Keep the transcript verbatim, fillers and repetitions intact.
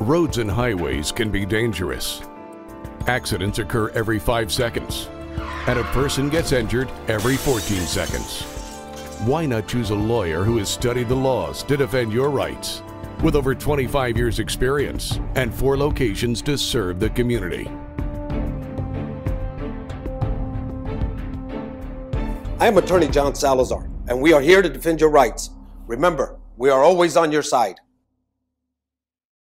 Roads and highways can be dangerous. Accidents occur every five seconds, and a person gets injured every fourteen seconds. Why not choose a lawyer who has studied the laws to defend your rights, with over twenty-five years experience and four locations to serve the community? I am Attorney John Salazar, and we are here to defend your rights. Remember, we are always on your side.